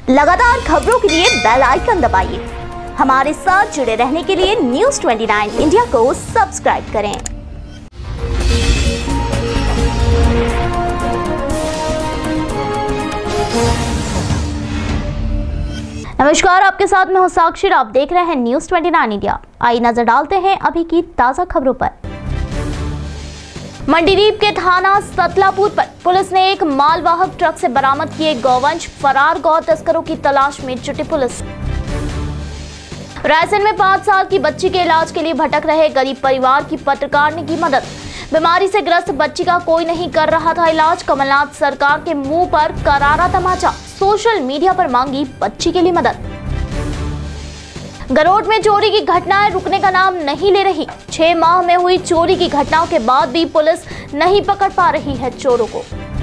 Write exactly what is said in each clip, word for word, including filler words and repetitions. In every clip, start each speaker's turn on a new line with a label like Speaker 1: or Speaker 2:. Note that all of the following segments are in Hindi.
Speaker 1: लगातार खबरों के लिए बेल आइकन दबाइए। हमारे साथ जुड़े रहने के लिए न्यूज़ उनतीस इंडिया को सब्सक्राइब करें। नमस्कार, आपके साथ मैं हूं साक्षी। आप देख रहे हैं न्यूज़ उनतीस इंडिया। आइए नजर डालते हैं अभी की ताजा खबरों पर। मंडीदीप के थाना सतलापुर पर पुलिस ने एक मालवाहक ट्रक से बरामद किए गौवंश। फरार गौ तस्करों की तलाश में जुटी पुलिस। रायसेन में पाँच साल की बच्ची के इलाज के लिए भटक रहे गरीब परिवार की पत्रकार ने की मदद। बीमारी से ग्रस्त बच्ची का कोई नहीं कर रहा था इलाज। कमलनाथ सरकार के मुंह पर करारा तमाचा। सोशल मीडिया पर मांगी बच्ची के लिए मदद। गरोट में चोरी की घटनाएं रुकने का नाम नहीं ले रही। छह माह में हुई चोरी की घटनाओं के बाद भी पुलिस नहीं पकड़ पा रही है चोरों को।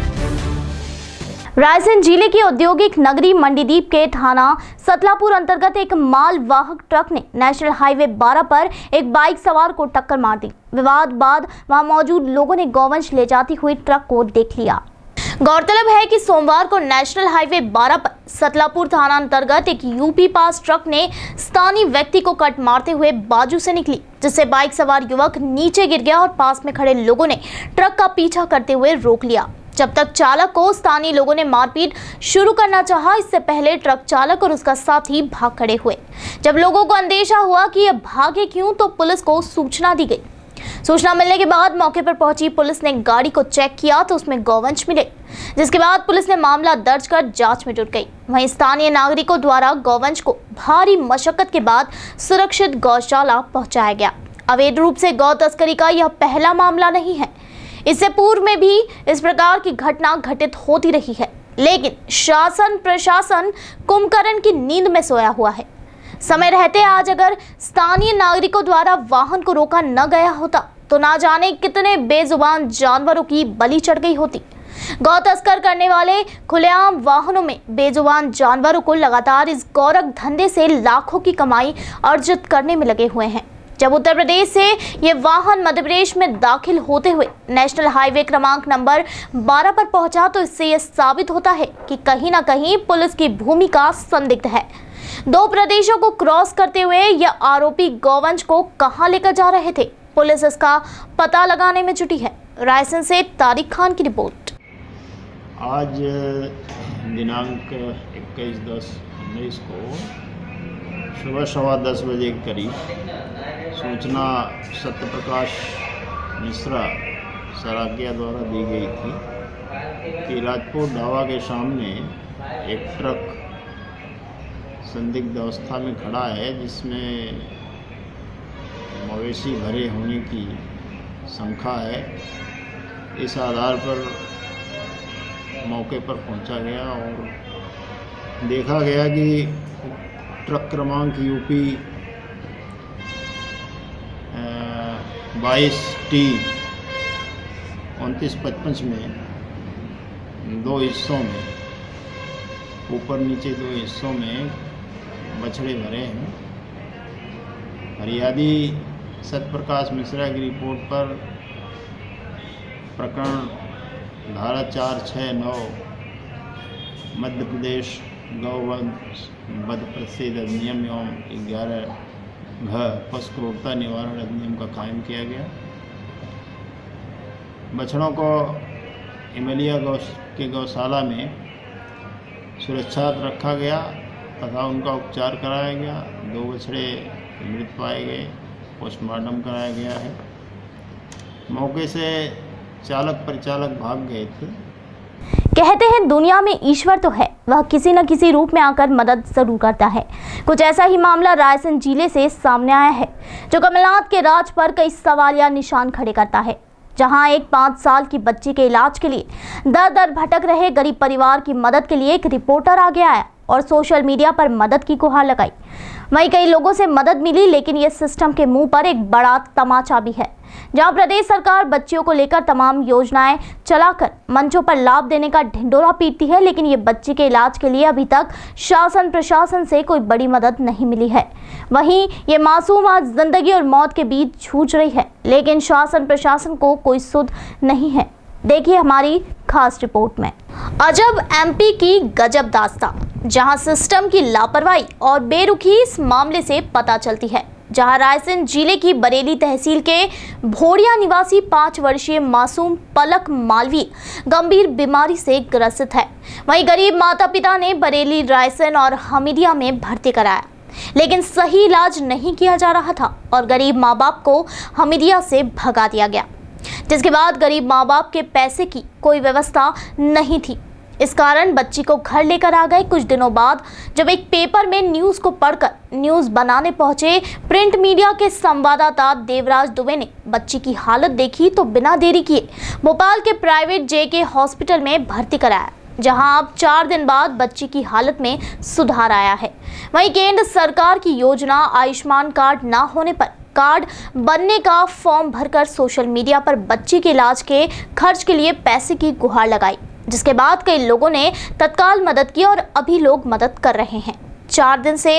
Speaker 1: रायसेन जिले की औद्योगिक नगरी मंडीदीप के थाना सतलापुर अंतर्गत एक माल वाहक ट्रक ने नेशनल हाईवे बारह पर एक बाइक सवार को टक्कर मार दी। विवाद बाद वहां मौजूद लोगों ने गौवंश ले जाती हुई ट्रक को देख लिया। गौरतलब है कि सोमवार को नेशनल हाईवे बारह पर सतलापुर थाना अंतर्गत एक यूपी पास ट्रक ने स्थानीय व्यक्ति को कट मारते हुए बाजू से निकली, जिससे बाइक सवार युवक नीचे गिर गया और पास में खड़े लोगों ने ट्रक का पीछा करते हुए रोक लिया। जब तक चालक को स्थानीय लोगों ने मारपीट शुरू करना चाहा, इससे पहले ट्रक चालक और उसका साथी भाग खड़े हुए। जब लोगों को अंदेशा हुआ कि ये भागे क्यों, तो पुलिस को सूचना दी गई। सूचना मिलने के बाद मौके पर पहुंची पुलिस ने गाड़ी को चेक किया तो उसमें गौवंश मिले, जिसके बाद पुलिस ने मामला दर्ज कर जांच में जुट गई। वहीं स्थानीय नागरिकों द्वारा गौवंश को भारी मशक्कत के बाद सुरक्षित गौशाला पहुंचाया गया। अवैध रूप से गौ तस्करी का यह पहला मामला नहीं है। इससे पूर्व में भी इस प्रकार की घटना घटित होती रही है, लेकिन शासन प्रशासन कुंभकर्ण की नींद में सोया हुआ है। समय रहते आज अगर स्थानीय नागरिकों द्वारा वाहन को रोका न गया होता तो ना जाने कितने बेजुबान जानवरों की बलि चढ़ गई होती। गौ तस्कर करने वाले खुलेआम वाहनों में बेजुबान जानवरों को लगातार इस गौरव धंधे से लाखों की कमाई अर्जित करने में लगे हुए हैं। जब उत्तर प्रदेश से ये वाहन मध्य प्रदेश में दाखिल होते हुए नेशनल हाईवे क्रमांक नंबर बारह पर पहुंचा तो इससे यह साबित होता है कि कहीं ना कहीं पुलिस की भूमिका संदिग्ध है। दो प्रदेशों को क्रॉस करते हुए यह आरोपी गौवंश को कहां लेकर जा रहे थे, पुलिस इसका पता लगाने में जुटी है। रायसेन से तारिक खान की रिपोर्ट।
Speaker 2: आज दिनांक इक्कीस दस उन्नीस को सुबह सवा दस बजे के करीब सूचना सत्यप्रकाश मिश्रा सराकिया द्वारा दी गई थी कि राजपूत ढाबा के सामने एक ट्रक संदिग्ध अवस्था में खड़ा है, जिसमें मवेशी भरे होने की शंका है। इस आधार पर मौके पर पहुंचा गया और देखा गया कि ट्रक क्रमांक यूपी बाईस टी उनतीस पचपन में दो हिस्सों में ऊपर नीचे दो हिस्सों में बछड़े भरे हैं। फरियादी सत्यप्रकाश मिश्रा की रिपोर्ट पर प्रकरण धारा चार छः नौ मध्य प्रदेश गौवंश वध प्रतिषेध अधिनियम एवं ग्यारह घ पशु क्रूरता निवारण अधिनियम का कायम किया गया। बछड़ों को इमलिया गौ के गौशाला में सुरक्षित रखा गया तथा उनका उपचार कराया गया। दो बछड़े मृत पाए गए, पोस्टमार्टम कराया गया है। मौके से चालक परिचालक भाग गए थे।
Speaker 1: कहते हैं दुनिया में ईश्वर तो है, वह किसी न किसी रूप में आकर मदद जरूर करता है। कुछ ऐसा ही मामला रायसेन जिले से सामने आया है, जो कमलनाथ के राज पर कई सवालिया निशान खड़े करता है। जहां एक पाँच साल की बच्ची के इलाज के लिए दर दर भटक रहे गरीब परिवार की मदद के लिए एक रिपोर्टर आगे आया और सोशल मीडिया पर मदद की गुहार लगाई। वहीं कई लोगों से मदद मिली, लेकिन यह सिस्टम के मुंह पर एक बड़ा तमाचा भी है। जहां प्रदेश सरकार बच्चियों को लेकर तमाम योजनाएं चलाकर मंचों पर लाभ देने का ढिंडोरा पीटती है, लेकिन ये बच्ची के इलाज के लिए अभी तक शासन प्रशासन से कोई बड़ी मदद नहीं मिली है। वहीं ये मासूम आज जिंदगी और मौत के बीच जूझ रही है, लेकिन शासन प्रशासन को कोई सुध नहीं है। देखिए हमारी खास रिपोर्ट में। अजब एमपी की गजब दास्तां, जहां सिस्टम की लापरवाही और बेरुखी इस मामले से पता चलती है, जहां रायसेन जिले की बरेली तहसील के भोड़िया निवासी पाँच वर्षीय मासूम पलक मालवीय गंभीर बीमारी से ग्रसित है। वहीं गरीब माता पिता ने बरेली, रायसेन और हमीदिया में भर्ती कराया, लेकिन सही इलाज नहीं किया जा रहा था और गरीब माँ बाप को हमीदिया से भगा दिया गया, जिसके बाद गरीब माँ बाप के पैसे की कोई व्यवस्था नहीं थी। इस कारण बच्ची को घर लेकर आ गए। कुछ दिनों बाद जब एक पेपर में न्यूज़ को पढ़कर न्यूज़ बनाने पहुंचे प्रिंट मीडिया के संवाददाता देवराज दुबे ने बच्ची की हालत देखी तो बिना देरी किए भोपाल के प्राइवेट जेके हॉस्पिटल में भर्ती कराया, जहां अब चार दिन बाद बच्ची की हालत में सुधार आया है। वहीं केंद्र सरकार की योजना आयुष्मान कार्ड न होने पर कार्ड बनने का फॉर्म भरकर सोशल मीडिया पर बच्ची के इलाज के खर्च के लिए पैसे की गुहार लगाई, जिसके बाद कई लोगों ने तत्काल मदद की और अभी लोग मदद कर रहे हैं। चार दिन से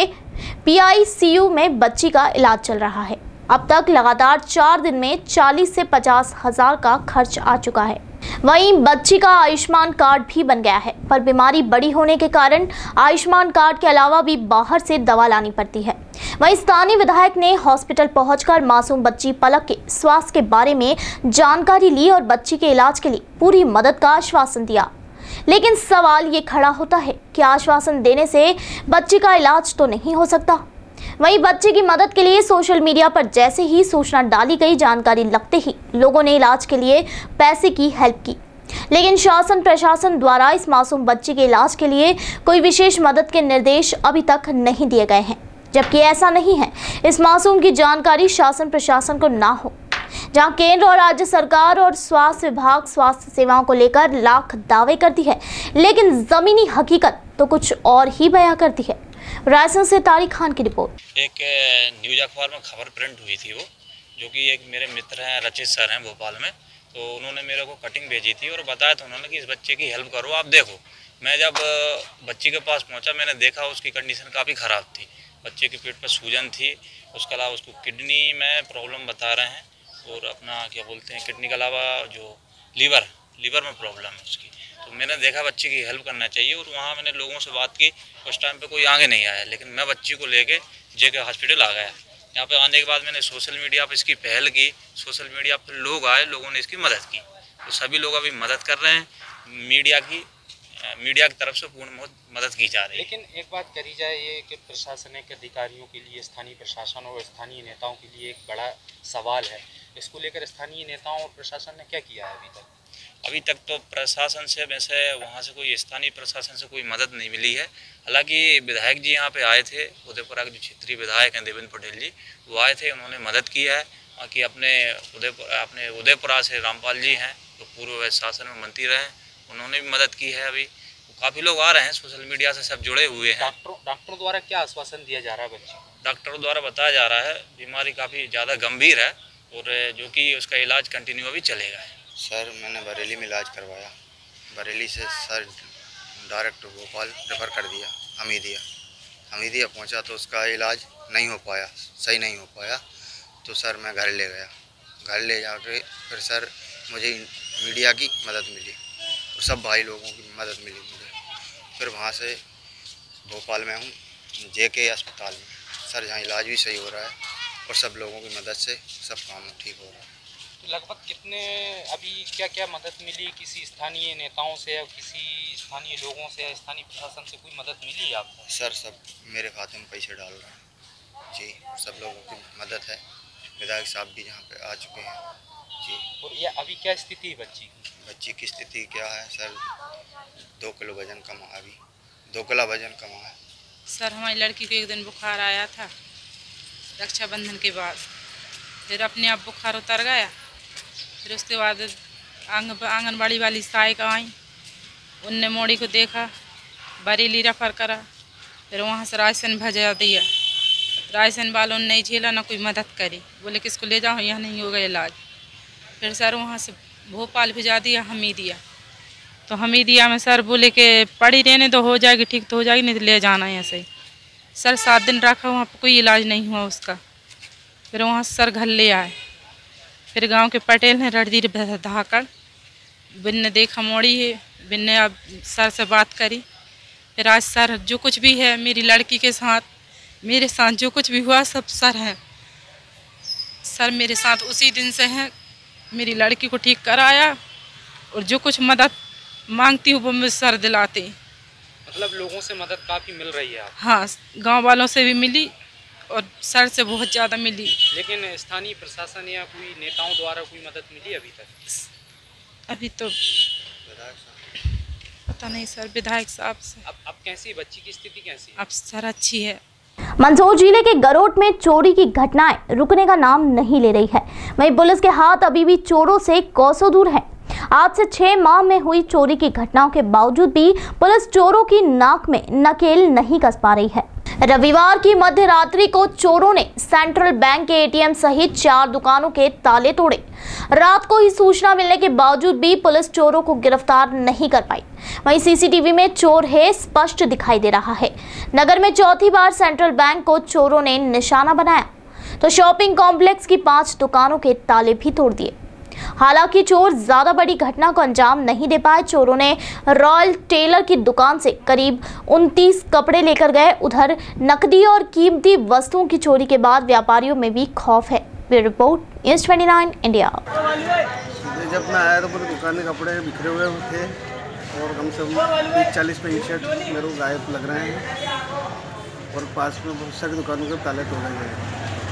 Speaker 1: पीआईसीयू में बच्ची का इलाज चल रहा है। अब तक लगातार चार दिन में चालीस से पचास हजार का खर्च आ चुका है। वहीं बच्ची का आयुष्मान कार्ड भी बन गया है, पर बीमारी बड़ी होने के कारण आयुष्मान कार्ड के अलावा भी बाहर से दवा लानी पड़ती है। वहीं स्थानीय विधायक ने हॉस्पिटल पहुंचकर मासूम बच्ची पलक के स्वास्थ्य के बारे में जानकारी ली और बच्ची के इलाज के लिए पूरी मदद का आश्वासन दिया। लेकिन सवाल ये खड़ा होता है कि आश्वासन देने से बच्ची का इलाज तो नहीं हो सकता। वहीं बच्चे की मदद के लिए सोशल मीडिया पर जैसे ही सूचना डाली गई, जानकारी लगते ही लोगों ने इलाज के लिए पैसे की हेल्प की, लेकिन शासन प्रशासन द्वारा इस मासूम बच्ची के इलाज के लिए कोई विशेष मदद के निर्देश अभी तक नहीं दिए गए हैं। जबकि ऐसा नहीं है, इस मासूम की जानकारी शासन प्रशासन को ना हो, जहां केंद्र और राज्य सरकार और स्वास्थ्य विभाग स्वास्थ्य सेवाओं को लेकर लाख दावे करती है, लेकिन जमीनी हकीकत तो कुछ और ही बयां करती है। रायसेन से तारिक खान की रिपोर्ट।
Speaker 3: एक न्यूज अखबार में खबर प्रिंट हुई थी, वो जो कि एक मेरे मित्र हैं रचित सर हैं भोपाल में, तो उन्होंने मेरे को कटिंग भेजी थी और बताया था उन्होंने कि इस बच्चे की हेल्प करो, आप देखो। मैं जब बच्ची के पास पहुंचा, मैंने देखा उसकी कंडीशन काफ़ी ख़राब थी। बच्चे के पेट पर सूजन थी, उसके अलावा उसको किडनी में प्रॉब्लम बता रहे हैं और अपना क्या बोलते हैं किडनी के अलावा जो लीवर लीवर में प्रॉब्लम है उसकी। तो मैंने देखा बच्ची की हेल्प करना चाहिए और वहाँ मैंने लोगों से बात की। उस टाइम पे कोई आगे नहीं आया, लेकिन मैं बच्ची को लेके जेके हॉस्पिटल आ गया। यहाँ पे आने के बाद मैंने सोशल मीडिया पे इसकी पहल की, सोशल मीडिया पे लोग आए, लोगों ने इसकी मदद की, तो सभी लोग अभी मदद कर रहे हैं। मीडिया की मीडिया की तरफ से पूर्ण मदद की जा रही है।
Speaker 4: लेकिन एक बात करी जाए ये कि प्रशासनिक अधिकारियों के लिए, स्थानीय प्रशासन और स्थानीय नेताओं के लिए एक बड़ा सवाल है। इसको लेकर स्थानीय नेताओं और प्रशासन ने क्या किया है अभी तक?
Speaker 3: अभी तक तो प्रशासन से वैसे वहाँ से कोई स्थानीय प्रशासन से कोई मदद नहीं मिली है। हालांकि विधायक जी यहाँ पे आए थे, उदयपुरा के जो क्षेत्रीय विधायक हैं देवेंद्र पटेल जी, वो आए थे, उन्होंने मदद की है। बाकी अपने उदयपुर अपने उदयपुरा से रामपाल जी हैं, जो पूर्व शासन में मंत्री रहे, उन्होंने भी मदद की है। अभी काफ़ी लोग आ रहे हैं, सोशल मीडिया से सब जुड़े हुए हैं।
Speaker 4: डॉक्टरों डॉक्टरों द्वारा क्या आश्वासन दिया जा रहा है बच्चे?
Speaker 3: डॉक्टरों द्वारा बताया जा रहा है बीमारी काफ़ी ज़्यादा गंभीर है और जो कि उसका इलाज कंटिन्यू अभी चलेगा।
Speaker 5: सर मैंने बरेली में इलाज करवाया, बरेली से सर डायरेक्ट भोपाल रेफर कर दिया हमीदिया। हमीदिया पहुंचा तो उसका इलाज नहीं हो पाया, सही नहीं हो पाया, तो सर मैं घर ले गया। घर ले जाके फिर सर मुझे मीडिया की मदद मिली और सब भाई लोगों की मदद मिली मुझे। फिर वहाँ से भोपाल में हूँ जेके अस्पताल में, सर जहाँ इलाज भी सही हो रहा है और सब लोगों की मदद से सब काम ठीक हो रहा है।
Speaker 4: तो लगभग कितने अभी क्या क्या मदद मिली? किसी स्थानीय नेताओं से या किसी स्थानीय लोगों से या स्थानीय प्रशासन से कोई मदद मिली आपको?
Speaker 5: सर सब मेरे खाते में पैसे डाल रहे हैं जी, सब लोगों की मदद है। विधायक साहब भी यहाँ पे आ चुके हैं जी।
Speaker 4: और ये अभी क्या स्थिति है बच्ची की?
Speaker 5: बच्ची की स्थिति क्या है सर? दो किलो वजन कमा, अभी दो किलो वजन कमा है।
Speaker 6: सर हमारी लड़की को एक दिन बुखार आया था रक्षाबंधन के बाद, फिर अपने आप बुखार उतर गया। फिर उसके बाद आंग आंगनबाड़ी वाली सहायक आई, उनने मोड़ी को देखा, बरेली रेफर करा, फिर वहाँ से रायसेन भेजा दिया। रायसेन वालों ने नहीं झेला, ना कोई मदद करी, बोले किसको ले जाओ, यहाँ नहीं होगा इलाज। फिर सर वहाँ से भोपाल भेजा दिया हमीदिया, तो हमीदिया में सर बोले कि पड़ी रहने तो हो जाएगी, ठीक तो हो जाएगी, नहीं तो ले जाना है ऐसे ही। सर सात दिन रखा, वहाँ पर कोई इलाज नहीं हुआ उसका। फिर वहाँ से सर घर ले आए। फिर गांव के पटेल ने रणधीर धाकड़ बिन ने देखा मोड़ी है, बिन ने अब सर से बात करी। फिर आज सर जो कुछ भी है मेरी लड़की के साथ, मेरे साथ जो कुछ भी हुआ सब सर हैं। सर मेरे साथ उसी दिन से हैं, मेरी लड़की को ठीक कराया और जो कुछ मदद मांगती हूँ वो मुझे सर दिलाते हैं।
Speaker 4: मतलब लोगों से मदद काफ़ी मिल रही है आप?
Speaker 6: हाँ, गांव वालों से भी मिली और सर से बहुत ज़्यादा मिली।
Speaker 4: लेकिन स्थानीय प्रशासन या कोई नेताओं द्वारा कोई मदद मिली अभी तक?
Speaker 6: अभी तो पता नहीं सर, विधायक साहब से।
Speaker 4: अब अब कैसी है बच्ची की स्थिति, कैसी है
Speaker 6: अब सर? अच्छी है।
Speaker 1: मंदसौर जिले के गरोट में चोरी की घटनाएं रुकने का नाम नहीं ले रही है। वहीं पुलिस के हाथ अभी भी चोरों से कोसों दूर है। आज से छह माह में हुई चोरी की घटनाओं के बावजूद भी पुलिस चोरों की नाक में नकेल नहीं कस पा रही है। रविवार की मध्य रात्रि को चोरों ने सेंट्रल बैंक के एटीएम सहित चार दुकानों के ताले तोड़े। रात को ही सूचना मिलने के बावजूद भी पुलिस चोरों को गिरफ्तार नहीं कर पाई। वहीं सीसीटीवी में चोर है स्पष्ट दिखाई दे रहा है। नगर में चौथी बार सेंट्रल बैंक को चोरों ने निशाना बनाया तो शॉपिंग कॉम्प्लेक्स की पांच दुकानों के ताले भी तोड़ दिए। हालांकि चोर ज्यादा बड़ी घटना को अंजाम नहीं दे पाए। चोरों ने रॉयल टेलर की दुकान से करीब उनतीस कपड़े लेकर गए। उधर नकदी और कीमती वस्तुओं की चोरी के बाद व्यापारियों में भी खौफ है। ब्यूरो रिपोर्ट न्यूज़ उनतीस इंडिया।
Speaker 7: जब मैं आया तो पूरी दुकान में कपड़े बिखरे हुए थे और कम से कम तीस चालीस पैंट शर्ट मेरे को गायब लग रहे हैं और पास में बहुत सारी दुकानों के ताले तोड़े गए हैं।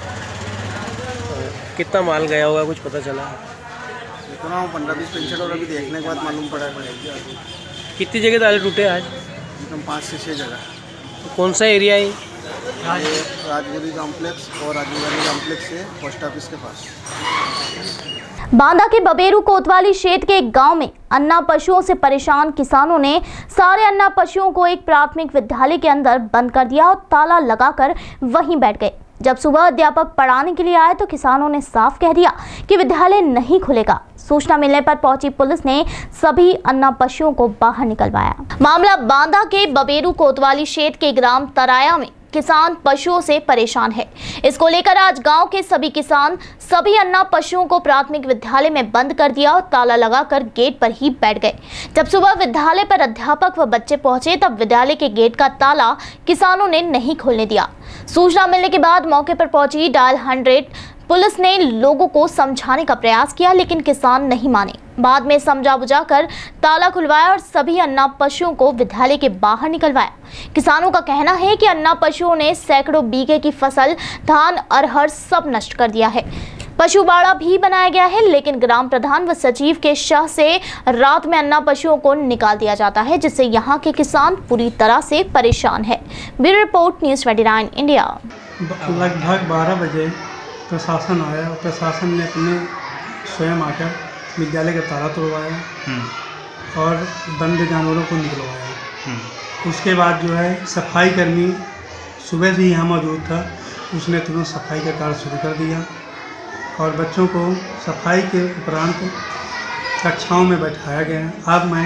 Speaker 8: कितना माल गया होगा, कुछ पता चला?
Speaker 7: इतना हूँ पंद्रह बीस पैंट शर्ट और अभी देखने के बाद मालूम पड़ा है।
Speaker 8: कितनी जगह ताले टूटे आज?
Speaker 7: एकदम पाँच से छः जगह।
Speaker 8: तो कौन सा एरिया है?
Speaker 7: राजगिरी कॉम्प्लेक्स और राजगिरी कॉम्प्लेक्स से पोस्ट ऑफिस के पास।
Speaker 1: बांदा के बबेरू कोतवाली क्षेत्र के एक गांव में अन्ना पशुओं से परेशान किसानों ने सारे अन्ना पशुओं को एक प्राथमिक विद्यालय के अंदर बंद कर दिया और ताला लगाकर वहीं बैठ गए। जब सुबह अध्यापक पढ़ाने के लिए आए तो किसानों ने साफ कह दिया कि विद्यालय नहीं खुलेगा। सूचना मिलने पर पहुंची पुलिस ने सभी अन्ना पशुओं को बाहर निकलवाया। मामला बांदा के बबेरू कोतवाली क्षेत्र के ग्राम तराया में किसान पशुओं से परेशान है। इसको लेकर आज गांव के सभी किसान सभी अन्ना पशुओं को प्राथमिक विद्यालय में बंद कर दिया और ताला लगाकर गेट पर ही बैठ गए। जब सुबह विद्यालय पर अध्यापक व बच्चे पहुंचे तब विद्यालय के गेट का ताला किसानों ने नहीं खोलने दिया। सूचना मिलने के बाद मौके पर पहुंची डायल हंड्रेड पुलिस ने लोगों को समझाने का प्रयास किया लेकिन किसान नहीं माने। बाद में समझा बुझाकर ताला खुलवाया और सभी अन्ना पशुओं को विद्यालय के बाहर निकलवाया। किसानों का कहना है कि अन्ना पशुओं ने सैकड़ों बीघे की फसल, धान, अरहर सब नष्ट कर दिया है। पशु बाड़ा भी बनाया गया है लेकिन ग्राम प्रधान व सचिव के शाह से रात में अन्ना पशुओं को निकाल दिया जाता है, जिससे यहाँ के किसान पूरी तरह से परेशान है। ब्यूरो रिपोर्ट न्यूज़ उनतीस इंडिया।
Speaker 9: लगभग बारह बजे प्रशासन आया और प्रशासन ने अपने स्वयं आकर विद्यालय का ताला तोड़वाया और बंद जानवरों को निकलवाया। उसके बाद जो है सफाई कर्मी सुबह से ही यहाँ मौजूद था, उसने तुरंत सफाई का कार्य शुरू कर दिया और बच्चों को सफाई के उपरांत कक्षाओं में बैठाया गया। अब मैं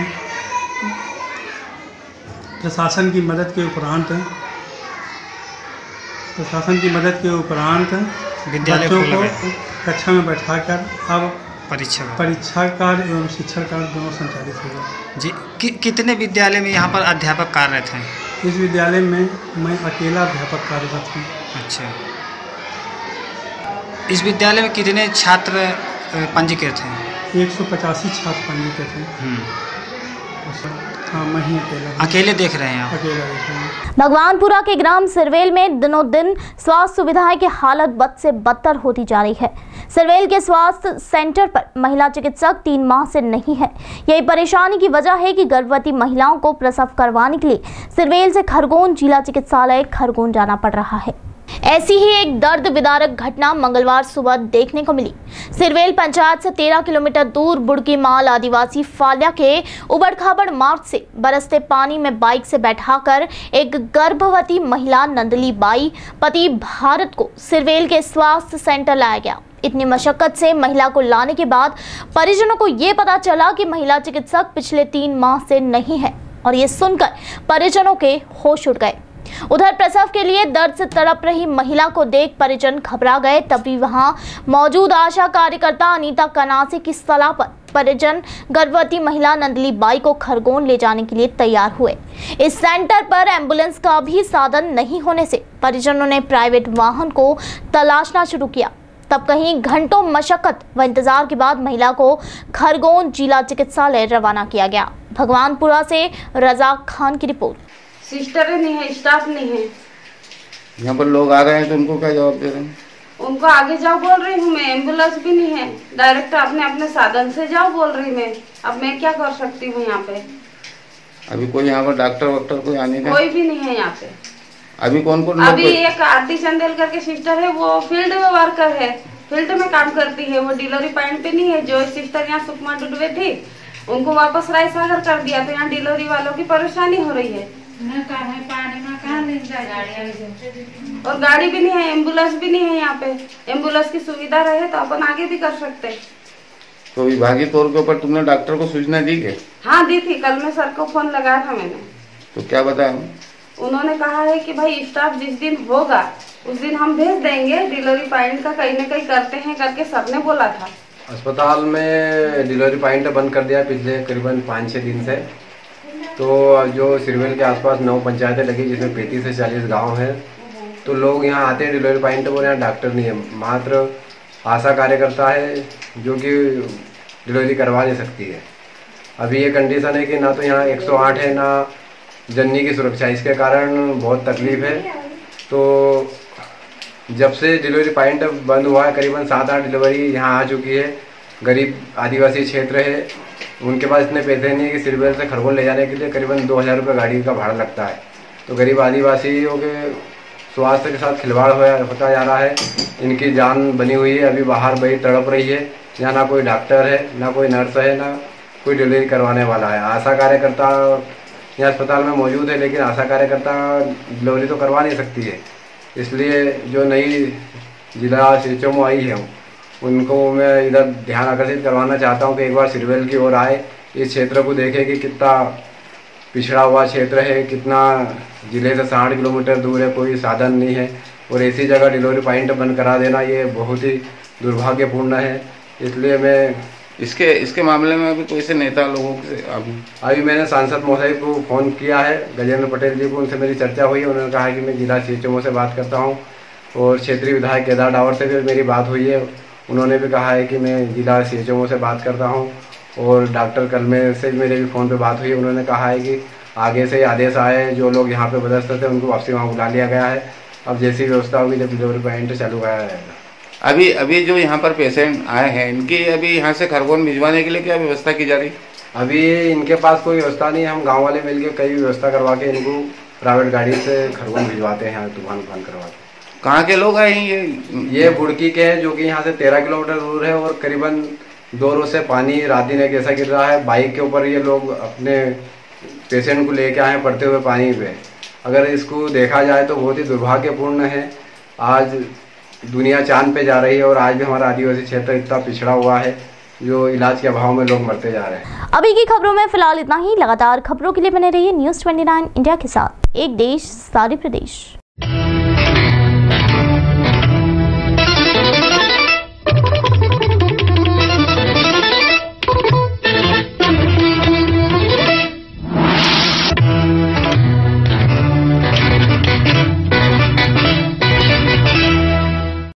Speaker 9: प्रशासन की मदद के उपरांत प्रशासन की मदद के उपरांत
Speaker 10: विद्यालय
Speaker 9: बच्चों को कक्षा में बैठाकर अब
Speaker 10: परीक्षा
Speaker 9: परीक्षा कार्य एवं शिक्षण कार्य दोनों संचालित होगा।
Speaker 10: जी कि, कितने विद्यालय में यहाँ पर अध्यापक कार्यरत हैं?
Speaker 9: इस विद्यालय में मैं अकेला अध्यापक कार्यरत हूँ।
Speaker 10: अच्छा, इस विद्यालय में कितने छात्र पंजीकृत हैं?
Speaker 9: एक सौ पचासी छात्र पंजीकृत हैं। हाँ, मैं ही अकेला
Speaker 10: अकेले देख रहे हैं आप?
Speaker 9: अकेला देख रहे हैं।
Speaker 1: भगवानपुरा के ग्राम सिरवेल में दिनों दिन स्वास्थ्य सुविधाएं की हालत बद से बदतर होती जा रही है। सिरवेल के स्वास्थ्य सेंटर पर महिला चिकित्सक तीन माह से नहीं है। यही परेशानी की वजह है कि गर्भवती महिलाओं को प्रसव करवाने के लिए सिरवेल से खरगोन जिला चिकित्सालय खरगोन जाना पड़ रहा है। ऐसी ही एक दर्द विदारक घटना मंगलवार सुबह देखने को मिली। सिरवेल पंचायत से तेरह किलोमीटर दूर बुड़की माल आदिवासी फाल्या के उबड़-खाबड़ मार्ग से बरसते पानी में बाइक से बैठाकर एक गर्भवती महिला नंदली बाई पति भारत को सिरवेल के स्वास्थ्य सेंटर लाया गया। इतनी मशक्कत से महिला को लाने के बाद परिजनों को ये पता चला कि महिला चिकित्सक पिछले तीन माह से नहीं है और ये सुनकर परिजनों के होश उड़ गए। उधर प्रसव के लिए दर्द से तड़प रही महिला को देख परिजन घबरा गए। तभी वहां मौजूद आशा कार्यकर्ता अनीता कनासे की सलाह पर परिजन गर्भवती महिला नंदली बाई को खरगोन ले जाने के लिए तैयार हुए। इस सेंटर पर एम्बुलेंस का भी साधन नहीं होने से परिजनों ने प्राइवेट वाहन को तलाशना शुरू किया। तब कहीं घंटों मशक्कत व इंतजार के बाद महिला को खरगोन जिला चिकित्सालय रवाना किया गया। भगवानपुरा से रजाक खान की रिपोर्ट।
Speaker 11: सिस्टर नहीं है, स्टाफ नहीं है।
Speaker 2: यहाँ पर लोग आ रहे हैं तो उनको क्या जवाब दे रहे हैं?
Speaker 11: उनको आगे जाओ बोल रही हूँ मैं, एम्बुलेंस भी नहीं है। डायरेक्ट अपने अपने साधन से जाओ बोल रही मैं। अब मैं क्या कर सकती हूँ यहाँ पे?
Speaker 2: अभी कोई यहाँ पर डॉक्टर वॉक्टर कोई आने का?
Speaker 11: कोई भी नहीं है यहाँ पे।
Speaker 2: अभी कौन कौन?
Speaker 11: अभी एक आरती चंदेल करके सिस्टर है, वो फील्ड में वर्कर है, फील्ड में काम करती है। वो डिलीवरी पॉइंट पे नहीं है। जो सिस्टर यहाँ सुकमा डुडवे थी उनको वापस राय सागर कर दिया, तो यहाँ डिलीवरी वालों की परेशानी हो रही है। और गाड़ी भी नहीं है, एम्बुलेंस भी नहीं है यहाँ पे। एम्बुलेंस की सुविधा रहे तो अपन आगे भी कर सकते।
Speaker 2: तो विभागीय तौर के ऊपर तुमने डॉक्टर को सूचना दी के?
Speaker 11: हाँ दी थी, कल मैं सर को फोन लगाया था मैंने।
Speaker 2: तो क्या बताया?
Speaker 11: उन्होंने कहा है कि भाई स्टाफ जिस दिन होगा उस दिन हम भेज देंगे, डिलीवरी पॉइंट का कहीं न कहीं करते हैं करके सर ने बोला था।
Speaker 12: अस्पताल में डिलीवरी पॉइंट बंद कर दिया पिछले करीबन पाँच छः दिन से। तो जो सिरवेल के आसपास नौ पंचायतें लगी जिसमें पैंतीस से चालीस गांव हैं, तो लोग यहाँ आते हैं डिलीवरी पॉइंट पर, यहाँ डॉक्टर नहीं है, मात्र आशा कार्यकर्ता है जो कि डिलीवरी करवा नहीं सकती है। अभी ये कंडीशन है कि ना तो यहाँ एक सौ आठ है ना जननी की सुरक्षा, इसके कारण बहुत तकलीफ है। तो जब से डिलीवरी पॉइंट बंद हुआ है करीबन सात आठ डिलीवरी यहाँ आ चुकी है। गरीब आदिवासी क्षेत्र है, उनके पास इतने पैसे नहीं है कि सिरवेल से खरगोन ले जाने के लिए करीबन दो हज़ार रुपये गाड़ी का भाड़ा लगता है। तो गरीब आदिवासियों के स्वास्थ्य के साथ खिलवाड़ होता जा रहा है। इनकी जान बनी हुई है, अभी बाहर बड़ी तड़प रही है। यहाँ ना कोई डॉक्टर है, ना कोई नर्स है, ना कोई डिलीवरी करवाने वाला है। आशा कार्यकर्ता यहाँ अस्पताल में मौजूद है, लेकिन आशा कार्यकर्ता डिलीवरी तो करवा नहीं सकती है। इसलिए जो नई जिला सीएचओ आई है उनको मैं इधर ध्यान आकर्षित करवाना चाहता हूँ कि एक बार सिरवेल की ओर आए, इस क्षेत्र को देखें कि कितना पिछड़ा हुआ क्षेत्र है, कितना जिले से साठ किलोमीटर दूर है, कोई साधन नहीं है। और ऐसी जगह डिलीवरी पॉइंट बंद करा देना ये बहुत ही दुर्भाग्यपूर्ण है। इसलिए मैं
Speaker 2: इसके इसके मामले में अभी कोई से नेता लोगों से अभी
Speaker 12: अभी मैंने सांसद महोदय को फ़ोन किया है, गजेंद्र पटेल जी को, उनसे मेरी चर्चा हुई है। उन्होंने कहा कि मैं जिला सीएचओ से बात करता हूँ और क्षेत्रीय विधायक केदार डावर से भी मेरी बात हुई है। उन्होंने भी कहा है कि मैं जिला सीएचओ से बात करता हूँ। और डॉक्टर कलमे से मेरे भी फ़ोन पे बात हुई है। उन्होंने कहा है कि आगे से आदेश आए, जो लोग यहाँ पे पदस्थ थे उनको वापसी वहाँ बुला लिया गया है। अब जैसी व्यवस्था होगी जब डिलीवरी पॉइंट चालू कराया जाएगा।
Speaker 2: अभी अभी जो यहाँ पर पेशेंट आए हैं इनकी अभी यहाँ से खरगोन भिजवाने के लिए क्या व्यवस्था की जा रही?
Speaker 12: अभी इनके पास कोई व्यवस्था नहीं है। हम गाँव वाले मिल के कई व्यवस्था करवा के इनको प्राइवेट गाड़ी से खरगोन भिजवाते हैं, यहाँ तूफान उफान करवा के।
Speaker 2: कहाँ के लोग आए हैं ये?
Speaker 12: ये बुड़की के हैं जो कि यहाँ से तेरह किलोमीटर दूर है। और करीबन दो रोज से पानी रात दिन एक ऐसा गिर रहा है। बाइक के ऊपर ये लोग अपने पेशेंट को लेके आए पड़ते हुए पानी पे। अगर इसको देखा जाए तो बहुत ही दुर्भाग्यपूर्ण है। आज दुनिया चांद पे जा रही है और आज भी हमारा आदिवासी क्षेत्र इतना पिछड़ा हुआ है जो इलाज के अभाव में लोग मरते जा रहे हैं।
Speaker 1: अभी की खबरों में फिलहाल इतना ही। लगातार खबरों के लिए बने रहिए न्यूज़ उनतीस इंडिया के साथ। एक देश सारे प्रदेश।